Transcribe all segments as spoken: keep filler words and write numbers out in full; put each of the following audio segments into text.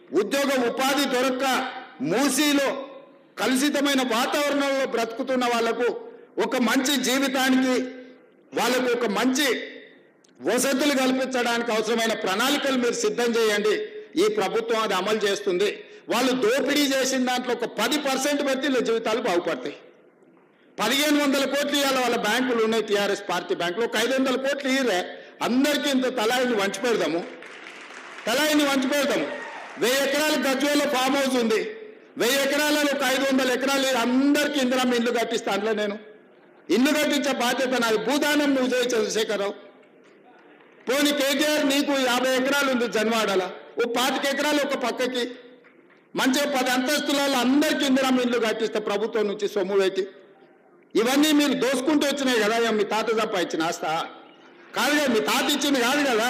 ఉద్యోగ ఉపాధి దొరక్క మూసీలో కలుషితమైన వాతావరణంలో బ్రతుకుతున్న వాళ్లకు ఒక మంచి జీవితానికి వాళ్ళకు ఒక మంచి వసతులు కల్పించడానికి అవసరమైన ప్రణాళికలు మీరు సిద్ధం చేయండి. ఈ ప్రభుత్వం అది అమలు చేస్తుంది. వాళ్ళు దోపిడీ చేసిన దాంట్లో ఒక పది పర్సెంట్ పెడితే వీళ్ళ జీవితాలు బాగుపడతాయి. పదిహేను వందల కోట్లు ఇవాళ వాళ్ళ బ్యాంకులు ఉన్నాయి, టీఆర్ఎస్ పార్టీ బ్యాంకులు. ఒక ఐదు వందల కోట్లు ఇయ్యరే, అందరికీ ఇంత తలాయిని వంచి పెడదాము తలాయిని వంచి పెడదాము వెయ్యి ఎకరాల గజ్వేల్లో ఫామ్ హౌస్ ఉంది. వెయ్యి ఎకరాలలో ఒక ఐదు వందల ఎకరాలు అందరికీ ఇందిరమ్మ ఇల్లు కట్టిస్తాను. అందులో నేను ఇల్లు కట్టించే బాధ్యత నాది. భూదానం నువ్వు చేయి చంద్రశేఖరరావు. పోనీ కేటీఆర్ నీకు యాభై ఎకరాలు ఉంది జన్వాడల, ఓ పాతిక ఎకరాలు ఒక పక్కకి మంచిగా పది అంతస్తులలో అందరికీ ఇందిరమ్మ ఇల్లు కట్టిస్తే ప్రభుత్వం నుంచి సొమ్ము పెట్టి. ఇవన్నీ మీరు దోసుకుంటూ వచ్చినాయి కదా, మీ తాత సంపాదించిన ఆస్తా కాదు కదా, మీ తాత ఇచ్చింది కాదు కదా.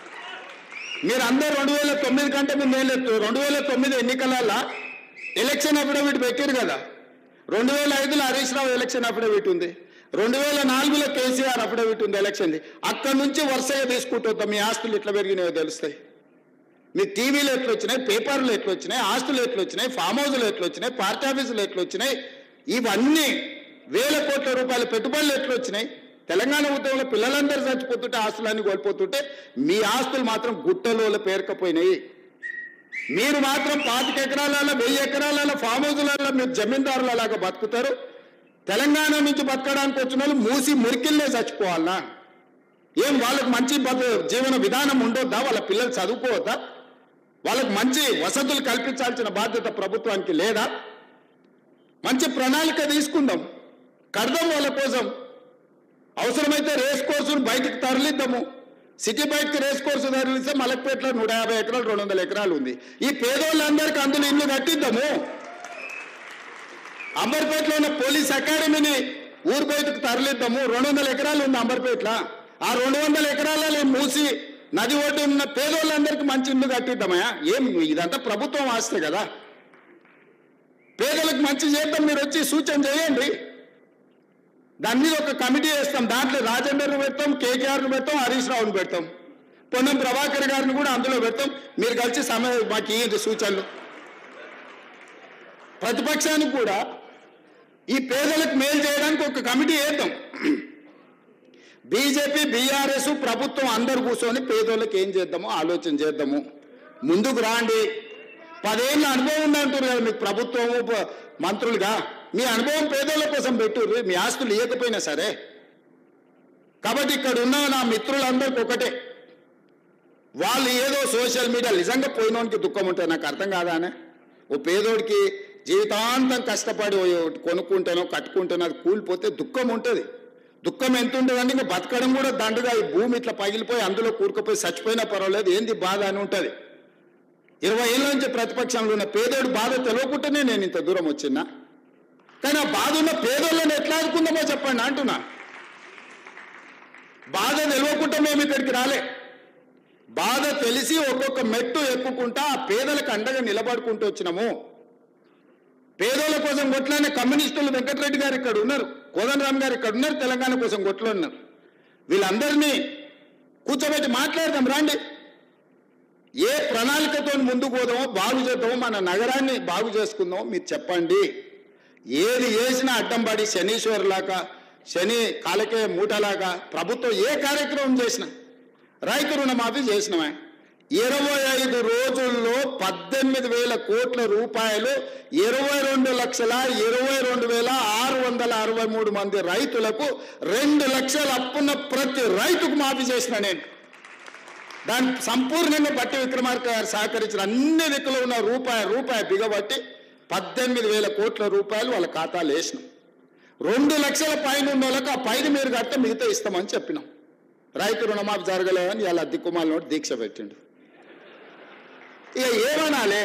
మీరు అందరూ రెండు వేల తొమ్మిది కంటే ముందు ఏం లేదు, రెండు వేల తొమ్మిది ఎన్నికలలో ఎలక్షన్ అఫిడవిట్ పెట్టారు కదా. రెండు వేల ఐదులో హరీష్ రావు ఎలక్షన్ అఫిడవిట్ ఉంది, రెండు వేల నాలుగులో కేసీఆర్ అఫిడవిట్ ఉంది ఎలక్షన్ది. అక్కడి నుంచి వరుసగా తీసుకుంటూ వద్దాం. మీ ఆస్తులు ఎట్లా పెరిగినాయో తెలుస్తాయి. మీ టీవీలు ఎట్లా వచ్చినాయి, పేపర్లు ఎట్లా వచ్చినాయి, ఆస్తులు ఎట్లా వచ్చినాయి, ఫామ్ హౌస్లు ఎట్లా వచ్చినాయి, పార్టీ ఆఫీసులు ఎట్లా వచ్చినాయి, ఇవన్నీ వేల కోట్ల రూపాయల పెట్టుబడులు ఎట్లా వచ్చినాయి. తెలంగాణ ఉద్యమంలో పిల్లలందరూ చచ్చిపోతుంటే ఆస్తులన్నీ కోల్పోతుంటే మీ ఆస్తులు మాత్రం గుట్టలో పేరుకపోయినాయి. మీరు మాత్రం పాతిక ఎకరాలలో వెయ్యి ఎకరాలలో ఫామ్ హౌస్లలో మీరు జమీందారులలాగా బతుకుతారు. తెలంగాణ నుంచి బతకడానికి వచ్చిన వాళ్ళు మూసి మురికిల్లే చచ్చిపోవాలా? ఏం వాళ్ళకు మంచి జీవన విధానం ఉండొద్దా? వాళ్ళ పిల్లలు చదువుకోవద్దా? వాళ్ళకు మంచి వసతులు కల్పించాల్సిన బాధ్యత ప్రభుత్వానికి లేదా? మంచి ప్రణాళిక తీసుకుందాం, కడదాం వాళ్ళ కోసం. అవసరమైతే రేస్ కోర్సును బయటికి తరలిద్దాము. సిటీ బయటకి రేస్ కోర్సు తరలిస్తే మలక్పేటలో నూట యాభై ఎకరాలు రెండు వందల ఎకరాలు ఉంది. ఈ పేదోళ్ళందరికీ అందులో ఇల్లు కట్టిద్దాము. అంబర్పేటలో ఉన్న పోలీస్ అకాడమీని ఊరు బయటకు తరలిద్దాము. రెండు వందల ఎకరాలు ఉంది అంబర్పేటలో. ఆ రెండు వందల ఎకరాలలో మూసి నది ఒడ్డు ఉన్న పేదోళ్ళందరికీ మంచి ఇల్లు కట్టిద్దామయా? ఏం ఇదంతా ప్రభుత్వం ఆస్తే కదా. పేదలకు మంచి చేద్దాం, మీరు వచ్చి సూచన చేయండి. దాని మీద ఒక కమిటీ వేస్తాం. దాంట్లో రాజేందర్ను పెడతాం, కేకేఆర్ను పెడతాం, హరీష్ రావును పెడతాం, పొన్నం ప్రభాకర్ గారిని కూడా అందులో పెడతాం. మీరు కలిసి సమయం మాకు ఇయ్యండి సూచనలు. ప్రతిపక్షానికి కూడా ఈ పేదలకు మేలు చేయడానికి ఒక కమిటీ వేద్దాం. బీజేపీ బీఆర్ఎస్ ప్రభుత్వం అందరు కూర్చొని పేదోళ్ళకి ఏం చేద్దామో ఆలోచన చేద్దాము. ముందుకు రాండి. పదేళ్ళ అనుభవం ఉందంటారు కదా మీకు ప్రభుత్వము మంత్రులుగా. మీ అనుభవం పేదోళ్ళ కోసం పెట్టుర్రు, మీ ఆస్తులు ఇవ్వకపోయినా సరే. కాబట్టి ఇక్కడ ఉన్న నా మిత్రులందరికీ ఒకటే, వాళ్ళు ఏదో సోషల్ మీడియా నిజంగా పోయినోనికి దుఃఖం ఉంటుంది. నాకు అర్థం కాదానే. ఓ పేదోడికి జీవితాంతం కష్టపడి కొనుక్కుంటేనో కట్టుకుంటేనో అది కూలిపోతే దుఃఖం ఉంటుంది. దుఃఖం ఎంత ఉంటుందంటే ఇంకా బతకడం కూడా దండగా. ఈ భూమి ఇట్లా పగిలిపోయి అందులో కూరుకుపోయి చచ్చిపోయినా పర్వాలేదు, ఏంది బాధ అని ఉంటుంది. ఇరవై ఏళ్ళ నుంచి ప్రతిపక్షంలో ఉన్న పేదోడు బాధ తెలియకుండానే నేను ఇంత దూరం వచ్చినా. కానీ ఆ బాధ ఉన్న పేదోళ్ళని ఎట్లా ఆదుకుందామో చెప్పండి అంటున్నా. బాధ తెలియకుండా మేము ఇక్కడికి రాలే. బాధ తెలిసి ఒక్కొక్క మెట్టు ఎక్కుకుంటా ఆ పేదలకు అండగా నిలబడుకుంటూ వచ్చినాము. పేదోళ్ళ కోసం కొట్లానే కమ్యూనిస్టులు వెంకటరెడ్డి గారు ఇక్కడ ఉన్నారు, కోదండరామ్ గారు ఇక్కడ ఉన్నారు, తెలంగాణ కోసం కొట్లు ఉన్నారు. వీళ్ళందరినీ కూర్చోబెట్టి మాట్లాడదాం రండి. ఏ ప్రణాళికతో ముందుకు పోదామో, బాగు చేద్దామో, మన నగరాన్ని బాగు చేసుకుందామో మీరు చెప్పండి. ఏది చేసినా అడ్డం పడి శనీశ్వరులాగా, శని కాలకే మూటలాగా ప్రభుత్వం ఏ కార్యక్రమం చేసినా, రైతు రుణమాఫీ చేసినవా ఇరవై ఐదు రోజుల్లో పద్దెనిమిది వేల కోట్ల రూపాయలు ఇరవై రెండు లక్షల ఇరవై రెండు వేల ఆరు వందల అరవై మూడు మంది రైతులకు రెండు లక్షల అప్పున్న ప్రతి రైతుకు మాఫీ చేసిన నేను. దాన్ని సంపూర్ణంగా బట్టి విక్రమార్క గారు సహకరించిన అన్ని దిక్కులు ఉన్న రూపాయి రూపాయి బిగబట్టి పద్దెనిమిది వేల కోట్ల రూపాయలు వాళ్ళ ఖాతాలు వేసినాం. రెండు లక్షల పైన ఉన్న వాళ్ళకి ఆ పైన మీరు కట్టే మిగతా ఇస్తామని చెప్పినాం. రైతు రుణమాఫీ జరగలేదని ఇలా దిక్కుమాల నోటి దీక్ష పెట్టిండు. ఇక ఏమనాలి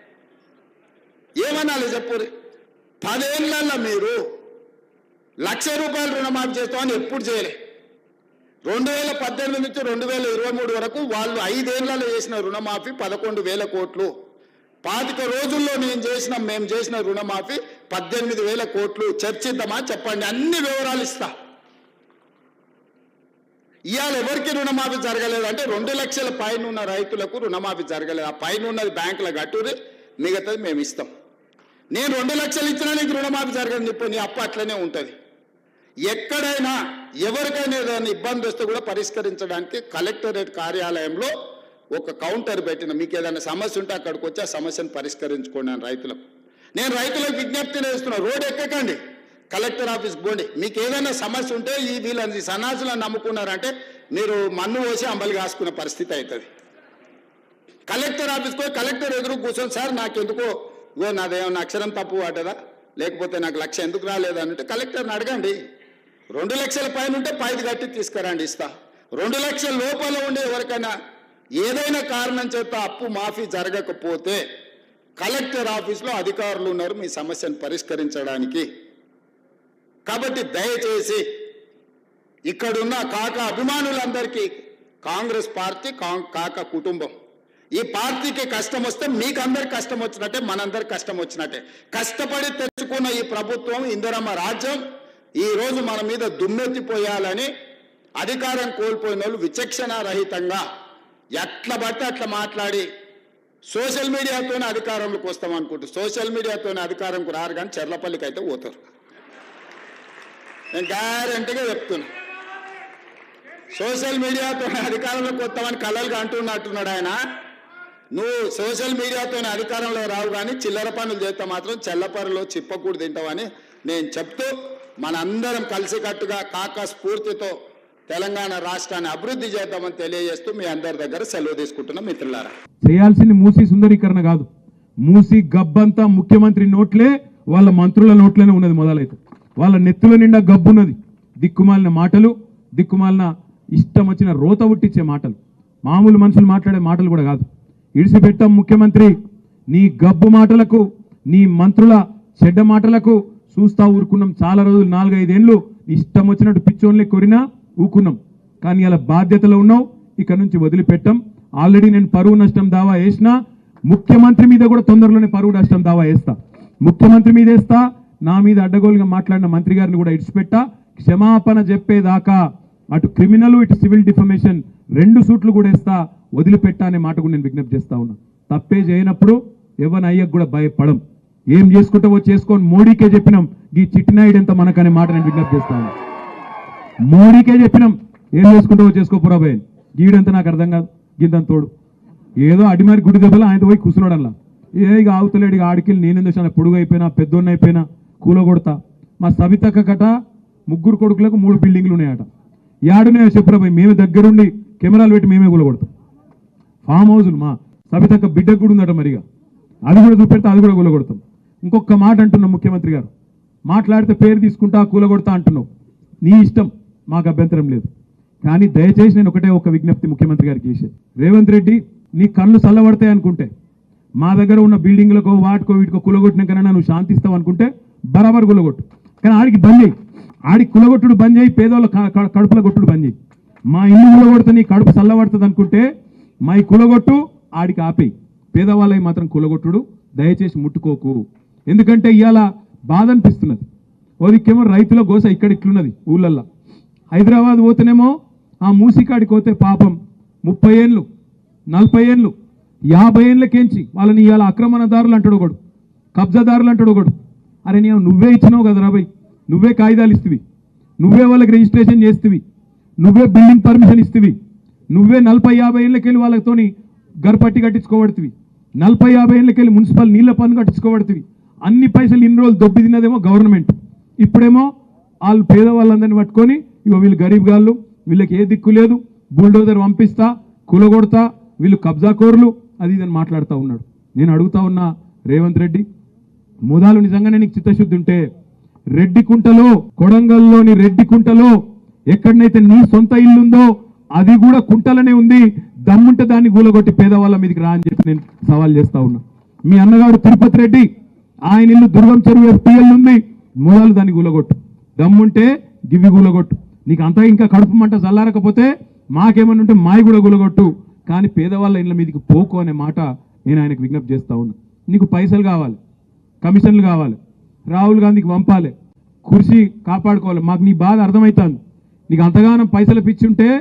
ఏమనాలి చెప్పు. పదేళ్లలో మీరు లక్ష రూపాయలు రుణమాఫీ చేస్తామని ఎప్పుడు చేయలే. రెండు వేల పద్దెనిమిది నుంచి రెండు వేల ఇరవై మూడు వరకు వాళ్ళు ఐదేళ్లలో చేసిన రుణమాఫీ పదకొండు వేల కోట్లు. పాతిక రోజుల్లో నేను చేసిన మేము చేసిన రుణమాఫీ పద్దెనిమిది వేల కోట్లు. చర్చిద్దామా చెప్పండి, అన్ని వివరాలు ఇస్తా. ఇవాళ ఎవరికి రుణమాఫీ జరగలేదు అంటే రెండు లక్షల పైన ఉన్న రైతులకు రుణమాఫీ జరగలేదు. ఆ పైన ఉన్నది బ్యాంకుల కట్టురి, మిగతాది మేము ఇస్తాం. నేను రెండు లక్షలు ఇచ్చినా నీకు రుణమాఫీ జరగదు చెప్పి నీ అప్పు అట్లనే ఉంటుంది. ఎక్కడైనా ఎవరికైనా ఏదైనా ఇబ్బంది వస్తే కూడా పరిష్కరించడానికి కలెక్టరేట్ కార్యాలయంలో ఒక కౌంటర్ పెట్టిన, మీకు ఏదైనా సమస్య ఉంటే అక్కడికి వచ్చి ఆ సమస్యను పరిష్కరించుకోండి అని రైతులకు. నేను రైతులకు విజ్ఞప్తి చేస్తున్నా, రోడ్ ఎక్కకండి, కలెక్టర్ ఆఫీస్కి పోండి. మీకు ఏదైనా సమస్య ఉంటే ఈ వీళ్ళని సన్నాసులను నమ్ముకున్నారంటే మీరు మన్ను పోసి అంబలి కాసుకునే పరిస్థితి అవుతుంది. కలెక్టర్ ఆఫీస్కి పోయి కలెక్టర్ ఎదురు కూర్చొని, సార్ నాకు ఎందుకో ఇగో నాదేమన్నా అక్షరం తప్పు పడ్డదా, లేకపోతే నాకు లక్ష ఎందుకు రాలేదంటే కలెక్టర్ని అడగండి. రెండు లక్షల పైన ఉంటే పైది కట్టి తీసుకురండి, ఇస్తా. రెండు లక్షల లోపల ఉండే ఎవరికైనా ఏదైనా కారణం చేత అప్పు మాఫీ జరగకపోతే కలెక్టర్ ఆఫీస్లో అధికారులు ఉన్నారు మీ సమస్యను పరిష్కరించడానికి. కాబట్టి దయచేసి ఇక్కడున్న కాక అభిమానులందరికీ కాంగ్రెస్ పార్టీ కాక కుటుంబం, ఈ పార్టీకి కష్టం వస్తే మీకు అందరికి కష్టం వచ్చినట్టే, మనందరికి కష్టం వచ్చినట్టే. కష్టపడి తెచ్చుకున్న ఈ ప్రభుత్వం, ఇందిరమ్మ రాజ్యం ఈ రోజు మన మీద దుమ్మెత్తిపోయాలని అధికారం కోల్పోయిన వాళ్ళు విచక్షణారహితంగా ఎట్లా పడితే అట్లా మాట్లాడి సోషల్ మీడియాతోనే అధికారంలోకి వస్తాం అనుకుంటారు. సోషల్ మీడియాతోనే అధికారంకు రారు, కానీ చెర్లపల్లికి అయితే పోతారు. నేను గ్యారెంటీగా చెప్తున్నా, సోషల్ మీడియాతోనే అధికారంలోకి వస్తామని కలలుగా అంటున్నట్టున్నాడు ఆయన. నువ్వు సోషల్ మీడియాతోనే అధికారంలో రావు, కానీ చిల్లర పనులు చేస్తే మాత్రం చెల్లపరలో చిప్పకూడు తింటావని నేను చెప్తూ, మనందరం కలిసికట్టుగా కాక స్ఫూర్తితో తెలంగాణ రాష్ట్రాన్ని అభివృద్ధి చేద్దామని తెలియజేస్తూ మీ అందరి దగ్గర సెలవు తీసుకుంటున్నాం. మిత్రులారా, చేయాల్సింది మూసీ సుందరీకరణ కాదు, మూసీ గబ్బంతా ముఖ్యమంత్రి నోట్లే, వాళ్ళ మంత్రుల నోట్లోనే ఉన్నది. మొదలైతే వాళ్ళ నెత్తుల నిండా గబ్బున్నది. దిక్కుమాలిన మాటలు, దిక్కుమాలిన ఇష్టం వచ్చిన రోత ఉట్టించే మాటలు, మామూలు మనుషులు మాట్లాడే మాటలు కూడా కాదు. ఇడిసిపెట్టాం ముఖ్యమంత్రి, నీ గబ్బు మాటలకు, నీ మంత్రుల చెడ్డ మాటలకు చూస్తా ఊరుకున్నాం చాలా రోజులు. నాలుగైదేళ్ళు ఇష్టం వచ్చినట్టు పిచ్చోన్లే కొరినా ఊకున్నాం. కానీ అలా బాధ్యతలో ఉన్నావు, ఇక్కడ నుంచి వదిలిపెట్టాం. ఆల్రెడీ నేను పరువు నష్టం దావా వేసినా, ముఖ్యమంత్రి మీద కూడా తొందరలోనే పరువు నష్టం దావా వేస్తా. ముఖ్యమంత్రి మీద వేస్తా, నా మీద అడ్డగోలుగా మాట్లాడిన మంత్రి గారిని కూడా ఇడిచిపెట్టా. క్షమాపణ చెప్పేదాకా అటు క్రిమినల్ ఇటు సివిల్ డిఫమేషన్ రెండు సూట్లు కూడా వేస్తా, వదిలిపెట్టా అనే మాట కూడా నేను విజ్ఞప్తి చేస్తా ఉన్నా. తప్పే చేయనప్పుడు ఎవరిని అయ్యకు కూడా భయపడం. ఏం చేసుకుంటావో చేసుకొని మోడీకే చెప్పినాం, ఈ చిట్టినాయుడు ఎంత మనకనే మాట నేను విజ్ఞప్తి చేస్తా ఉన్నా. మోడీకే చెప్పినాం, ఏం చేసుకుంటావో చేసుకోపోరా భయ, గీడంతా నాకు అర్థం కాదు. గింతంత తోడు ఏదో అడిమారి గుడి దెబ్బలో ఆయన పోయి కూర్చున్నాడల్లా. ఏ ఇక ఆవుతలేడు, ఇక ఆడికెళ్ళి నేనెందుకు పొడుగు అయిపోయినా పెద్దోన్న అయిపోయినా కూల కొడతా. మా సవితక్క కట ముగ్గురు కొడుకులకు మూడు బిల్డింగ్లు ఉన్నాయట. యాడునే చెప్పురా భయ్, మేమే దగ్గరుండి కెమెరాలు పెట్టి మేమే కూల కొడతాం. ఫామ్ హౌజులు మా సవితక్క బిడ్డకు కూడా ఉందట, మరిగా అది కూడా చూపెడితే అది కూడా కూల కొడతాం. ఇంకొక మాట అంటున్నాం, ముఖ్యమంత్రి గారు మాట్లాడితే పేరు తీసుకుంటా కూల కొడతా అంటున్నావు, నీ ఇష్టం, మాకు అభ్యంతరం లేదు. కానీ దయచేసి నేను ఒకటే ఒక విజ్ఞప్తి ముఖ్యమంత్రి గారికి చేసేది, రేవంత్ రెడ్డి నీ కళ్ళు చల్లబడతాయి అనుకుంటే, మా దగ్గర ఉన్న బిల్డింగ్లకో వాటికో వీటికో కులగొట్టినాకన్నా నువ్వు శాంతిస్తావు అనుకుంటే బరాబర్ కులగొట్టు. కానీ ఆడికి బంద్ చేయి, ఆడికి కులగొట్టుడు బంద్ చేయి, పేదోళ్ళ కడుపుల కొట్టుడు బంద్ చేయి. మా ఇల్లు కులగొడితే నీ కడుపు చల్లబడుతుంది అనుకుంటే మా ఈ కులగొట్టు, ఆడికి ఆపేయి. పేదవాళ్ళకి మాత్రం కులగొట్టుడు దయచేసి ముట్టుకోకు. ఎందుకంటే ఇవాళ బాధ అనిపిస్తున్నది. ఓదికేమో రైతుల గోస ఇక్కడ ఇట్లున్నది ఊళ్ళల్లో. హైదరాబాద్ పోతేనేమో ఆ మూసికాడికి పోతే పాపం ముప్పై ఏళ్ళు నలభై ఏళ్ళు యాభై ఏళ్ళకేంచి వాళ్ళని ఇవాళ ఆక్రమణదారులు అంటాడు ఒకడు, కబ్జాదారులు అంటాడు ఒకడు. అరే నీ నువ్వే ఇచ్చినావు కదా రాబాయ్, నువ్వే కాగితాలు ఇస్తువి, నువ్వే వాళ్ళకి రిజిస్ట్రేషన్ చేస్తువి, నువ్వే బిల్డింగ్ పర్మిషన్ ఇస్తువి, నువ్వే నలభై యాభై ఏళ్ళకెళ్ళి వాళ్ళతోని గర్పట్టి కట్టించుకోబడుతుంది, నలభై యాభై ఏళ్ళకెళ్ళి మున్సిపల్ నీళ్ళ పన్ను కట్టించుకోబడుతుంది. అన్ని పైసలు ఇన్ని రోజులు దొబ్బి తిన్నదేమో గవర్నమెంట్, ఇప్పుడేమో వాళ్ళు పేదవాళ్ళందరినీ పట్టుకొని ఇగో వీళ్ళు గరీబ్ గాళ్ళు, వీళ్ళకి ఏ దిక్కు లేదు, బుల్డోజర్ పంపిస్తా, కూలగొడతా, వీళ్ళు కబ్జాకోర్లు, అది ఇదని మాట్లాడుతూ ఉన్నాడు. నేను అడుగుతా ఉన్నా రేవంత్ రెడ్డి, మూదాలు నిజంగానే నీకు చిత్తశుద్ధి ఉంటే రెడ్డికుంటలో, కొడంగల్లోని రెడ్డికుంటలో ఎక్కడనైతే నీ సొంత ఇల్లుందో అది కూడా కుంటలనే ఉంది, దమ్ముంటే దాన్ని గూలగొట్టి పేదవాళ్ళ మీదకి రా అని చెప్పి నేను సవాల్ చేస్తా ఉన్నా. మీ అన్నగాడు తిరుపతి రెడ్డి, ఆయన ఇల్లు దుర్గం చెరువు ఎఫ్టీఎల్ ఉంది, మూలాలు దాన్ని గూలగొట్టు, దమ్ముంటే గివి గూలగొట్టు. నీకు అంతా ఇంకా కడుపు మంట చల్లారకపోతే మాకేమన్నా ఉంటే మాయి కూడా గూలగొట్టు, కానీ పేదవాళ్ళ ఇళ్ళ మీదకి పోకు అనే మాట నేను ఆయనకు విజ్ఞప్తి చేస్తా ఉన్నా. నీకు పైసలు కావాలి, కమిషన్లు కావాలి, రాహుల్ గాంధీకి పంపాలి, కుర్చీ కాపాడుకోవాలి, మాకు నీ బాధ అర్థమవుతుంది. నీకు అంతగానం పైసలు పిచ్చి ఉంటే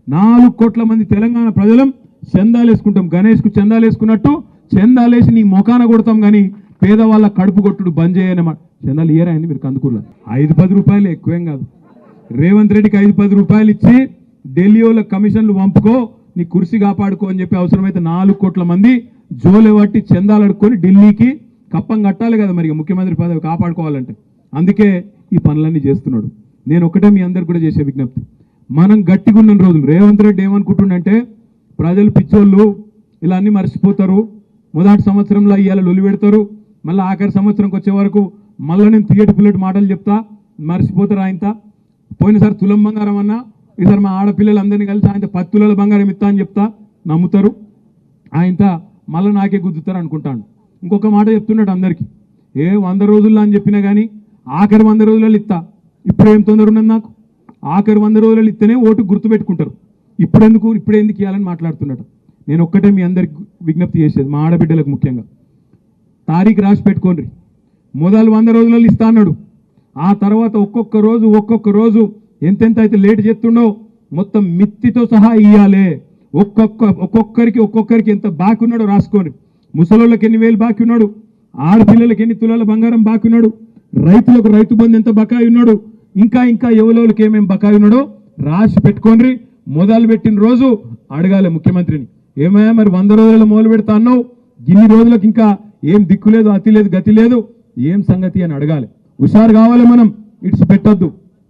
నాలుగు కోట్ల మంది తెలంగాణ ప్రజలం చందాలు వేసుకుంటాం. గణేష్కు చందాలు వేసుకున్నట్టు చందాలేసి నీ మొఖాన కొడతాం, కానీ పేదవాళ్ళ కడుపు కొట్టుడు బంద్ చేయనమాట. చందాలు ఇయ్యరాయండి మీరు కందుకూరులో. ఐదు పది రూపాయలు ఎక్కువేం కాదు. రేవంత్ రెడ్డికి ఐదు పది రూపాయలు ఇచ్చి ఢిల్లీ వాళ్ళ కమిషన్లు పంపుకో, నీ కుర్సీ కాపాడుకో అని చెప్పి అవసరమైతే నాలుగు కోట్ల మంది జోలే పట్టి చందాలు అడుక్కొని ఢిల్లీకి కప్పం కట్టాలి కదా మరి ముఖ్యమంత్రి పదవి కాపాడుకోవాలంటే. అందుకే ఈ పనులన్నీ చేస్తున్నాడు. నేను ఒకటే మీ అందరు కూడా చేసే విజ్ఞప్తి, మనం గట్టిగా ఉన్న రోజులు రేవంత్ రెడ్డి ఏమనుకుంటుండంటే ప్రజలు పిచ్చోళ్ళు ఇలా అన్నీ మర్చిపోతారు, మొదటి సంవత్సరంలో ఇవాళ లొలి పెడతారు, మళ్ళీ ఆఖరి సంవత్సరంకి వచ్చే వరకు మళ్ళీ నేను తీయటి పుల్లటి మాటలు చెప్తా మర్చిపోతారు. ఆయనతో పోయినసారి తులం బంగారం అన్నా, ఈసారి మా ఆడపిల్లలు అందరినీ కలిసి ఆయన పది తులాల బంగారం ఇస్తా అని చెప్తా నమ్ముతారు. ఆయనతో మళ్ళీ నాకే గుద్దుతారు అనుకుంటాను. ఇంకొక మాట చెప్తున్నాడు అందరికీ, ఏ వంద రోజుల్లో అని చెప్పినా కానీ ఆఖరి వంద రోజులలో ఇస్తా. ఇప్పుడు ఏం తొందర ఉన్నది నాకు, ఆఖరి వంద రోజులలో ఇస్తేనే ఓటు గుర్తుపెట్టుకుంటారు. ఇప్పుడు ఎందుకు ఇప్పుడు ఎందుకు ఇవ్వాలని మాట్లాడుతున్నాడు. నేను ఒక్కటే మీ అందరికి విజ్ఞప్తి చేసేది, మా ఆడబిడ్డలకు ముఖ్యంగా తారీఖు రాసి పెట్టుకోండి. మొదలు వంద రోజులలో ఇస్తా అన్నాడు, ఆ తర్వాత ఒక్కొక్క రోజు ఒక్కొక్క రోజు ఎంతెంత అయితే లేట్ చేస్తుండో మొత్తం మిత్తితో సహా ఇవ్వాలి. ఒక్కొక్క ఒక్కొక్కరికి ఒక్కొక్కరికి ఎంత బాకీ ఉన్నాడో రాసుకోండి. ముసలోళ్ళకి ఎన్ని వేలు బాకీ ఉన్నాడు, ఆడపిల్లలకి ఎన్ని తులాల బంగారం బాకీ ఉన్నాడు, రైతులకు రైతు బంధు ఎంత బకాయి ఉన్నాడు, ఇంకా ఇంకా ఎవలోళ్ళకి ఏమేమి బకాయి ఉన్నాడో రాసి పెట్టుకోండి. మొదలు పెట్టిన రోజు అడగాలి ముఖ్యమంత్రిని, ఏమయ్యా మరి వంద రోజులలో మొదలు పెడతా అన్నావు, ఇన్ని రోజులకు ఇంకా ఏం దిక్కు లేదు, అతి లేదు, గతి లేదు, ఏం సంగతి అని అడగాలి. హుషారు కావాలి, మనం ఇట్స్ పెట్టొద్దు.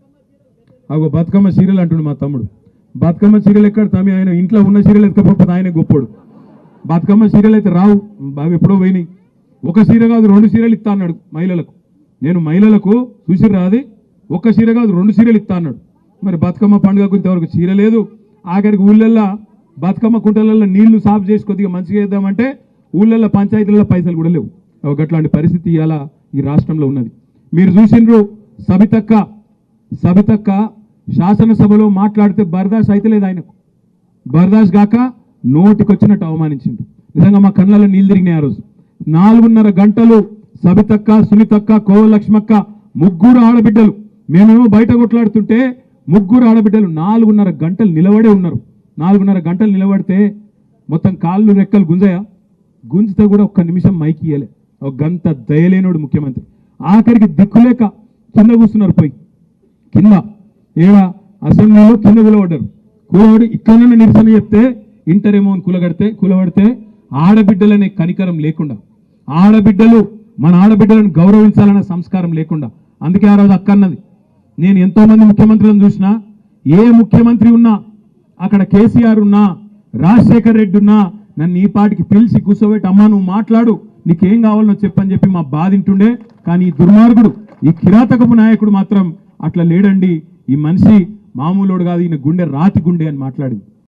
అగో బతుకమ్మ సీరియల్ అంటుండు మా తమ్ముడు. బతుకమ్మ సీరియల్ ఎక్కడ తమ్మి, ఆయన ఇంట్లో ఉన్న సీరియల్ ఎత్తుకపోతే ఆయన గొప్పోడు. బతుకమ్మ సీరియల్ అయితే రావు, బావి ఎప్పుడో పోయినాయి. ఒక సీర కాదు రెండు సీరియల్ ఇస్తా అన్నాడు మహిళలకు. నేను మహిళలకు చూసి రాది, ఒక్క సీర కాదు రెండు సీరియల్ ఇస్తా అన్నాడు. మరి బతుకమ్మ పండుగకు ఇంతవరకు చీర లేదు. ఆఖరికి ఊళ్ళల్లో బతుకమ్మ కుంటలలో నీళ్లు సాఫ్ చేసి కొద్దిగా మంచిగా చేద్దామంటే ఊళ్ళల్లో పంచాయతీలలో పైసలు కూడా లేవు. అట్లాంటి పరిస్థితి ఇవాళ ఈ రాష్ట్రంలో ఉన్నది. మీరు చూసిండ్రు సబితక్క, సబితక్క శాసనసభలో మాట్లాడితే బర్దాష్ అయితే లేదు ఆయనకు. బర్దాష్ గాక నోటికి వచ్చినట్టు అవమానించిండు. నిజంగా మా కళ్ళలో నీళ్ళు తిరిగినాయి ఆ రోజు. నాలుగున్నర గంటలు సబితక్క, సునీతక్క, కోవలక్ష్మక్క ముగ్గురు ఆడబిడ్డలు, మేమేమో బయట కొట్లాడుతుంటే ముగ్గురు ఆడబిడ్డలు నాలుగున్నర గంటలు నిలబడే ఉన్నారు. నాలుగున్నర గంటలు నిలబడితే మొత్తం కాళ్ళు రెక్కలు గుంజయా, గుంజితే కూడా ఒక్క నిమిషం మైకి ఇయ్యలే. ఒక గంట దయలేనోడు ముఖ్యమంత్రి. ఆఖరికి దిక్కులేక కింద కూర్చున్నారు, పోయి కింద ఏడా అసెంబ్లీలో కింద కూలబడ్డారు. కూలబడి ఇక్కడనే నిరసన చెప్తే ఇంటరేమో అని కూలగడితే కూలబడితే ఆడబిడ్డలనే కనికరం లేకుండా, ఆడబిడ్డలు మన ఆడబిడ్డలను గౌరవించాలనే సంస్కారం లేకుండా, అందుకే ఆ రోజు అక్కన్నది, నేను ఎంతో మంది ముఖ్యమంత్రులను చూసినా, ఏ ముఖ్యమంత్రి ఉన్నా అక్కడ కేసీఆర్ ఉన్నా రాజశేఖర్ రెడ్డి ఉన్నా నన్ను ఈ పాటికి పిలిచి కూర్చోబెట్టి అమ్మా నువ్వు మాట్లాడు, నీకేం కావాలో చెప్పని చెప్పి మా బాధింటుండే. కానీ ఈ దుర్మార్గుడు, ఈ కిరాతకపు నాయకుడు మాత్రం అట్లా లేడండి. ఈ మనిషి మామూలుడు కాదు, ఈయన గుండె రాతి గుండె అని మాట్లాడింది.